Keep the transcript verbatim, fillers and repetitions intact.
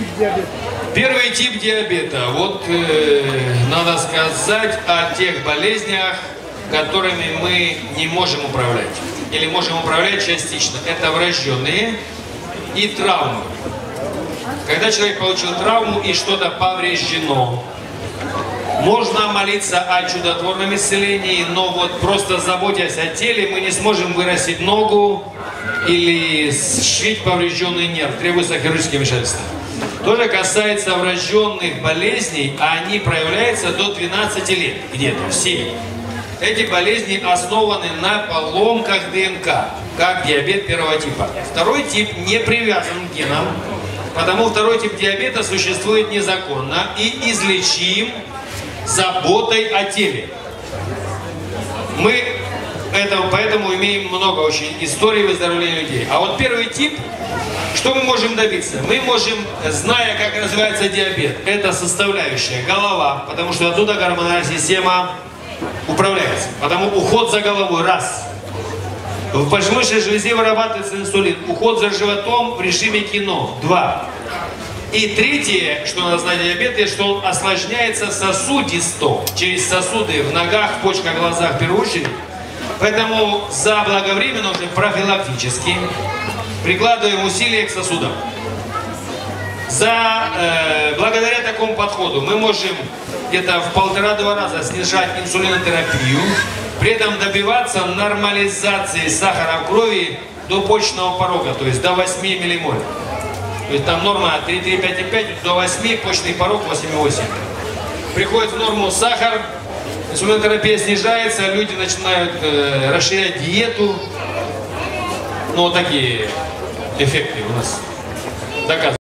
тип диабета? Первый тип диабета. Вот э, надо сказать о тех болезнях, которыми мы не можем управлять. Или можем управлять частично. Это врожденные и травмы. Когда человек получил травму и что-то повреждено, можно молиться о чудотворном исцелении, но вот просто заботясь о теле, мы не сможем вырастить ногу или сшить поврежденный нерв. Требуется хирургическое вмешательство. То же касается врожденных болезней, а они проявляются до двенадцати лет, где-то в семье. Эти болезни основаны на поломках ДНК, как диабет первого типа. Второй тип не привязан к генам, потому второй тип диабета существует незаконно и излечим заботой о теле. Мы это, поэтому имеем много очень историй выздоровления людей. А вот первый тип, что мы можем добиться? Мы можем, зная, как развивается диабет, это составляющая голова, потому что оттуда гормональная система управляется. Потому уход за головой, раз. В поджелудочной железе вырабатывается инсулин. Уход за животом в режиме кино, два. И третье, что надо знать о диабете, что он осложняется сосудисто, через сосуды в ногах, в почках, в глазах в первую очередь. Поэтому заблаговременно уже профилактически прикладываем усилия к сосудам. За, э, благодаря такому подходу мы можем где-то в полтора-два раза снижать инсулинотерапию, при этом добиваться нормализации сахара в крови до почечного порога, то есть до восьми миллимоль. То есть там норма три, три, пять и пять, до восьми, почечный порог восемь и восемь. Приходит в норму сахар, инсулинотерапия снижается, люди начинают э, расширять диету. Ну, вот такие эффекты у нас доказаны.